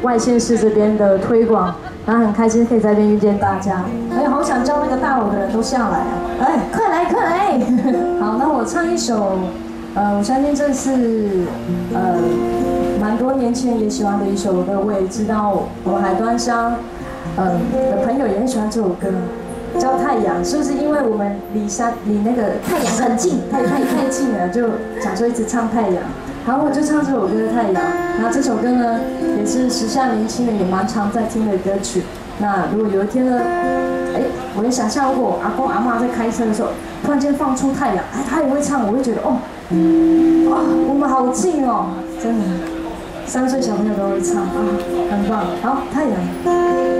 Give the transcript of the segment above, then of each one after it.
外县市这边的推广，然后很开心可以在这边遇见大家。哎，好想叫那个大楼的人都下来啊！哎，快来快来！好，那我唱一首，我相信这是蛮多年轻人也喜欢的一首歌，我也知道我海端乡的朋友也很喜欢这首歌。 叫太阳，是不是因为我们离那个太阳很近， 太近了，就想说一直唱太阳。然后我就唱这首歌《太阳》，然后这首歌呢也是时下年轻人也蛮常在听的歌曲。那如果有一天呢，哎，我也想象如果我阿公阿嬷在开车的时候，突然间放出太阳，哎，他也会唱，我会觉得哦，哇，我们好近哦，真的，3岁小朋友都会唱啊，很棒。好，太阳。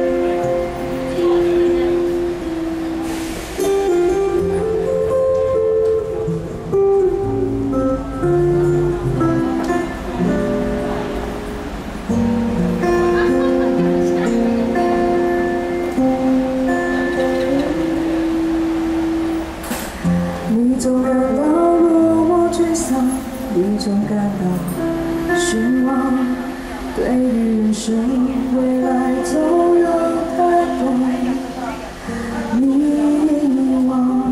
你总感到落寞沮丧，你总感到失望，对于人生未来总有太多迷惘。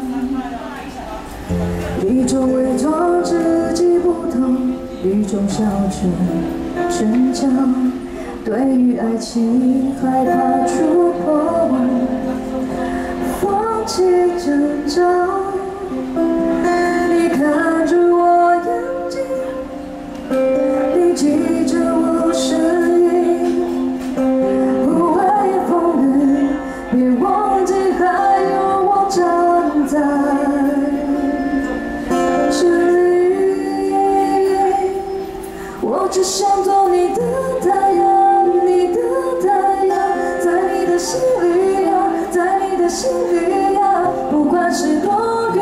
你总伪装自己不懂，你总笑着逞强，对于爱情害怕触碰，放弃挣扎。 你看着我眼睛，你记着我声音，无畏风雨，别忘记还有我站在这里。我只想做你的太阳，你的太阳，在你的心里呀，在你的心里呀，不管是多。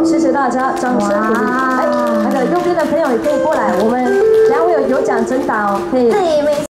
好，谢谢大家，掌声鼓励。哎，那个右边的朋友也可以过来，我们等下会有奖征答哦，可以。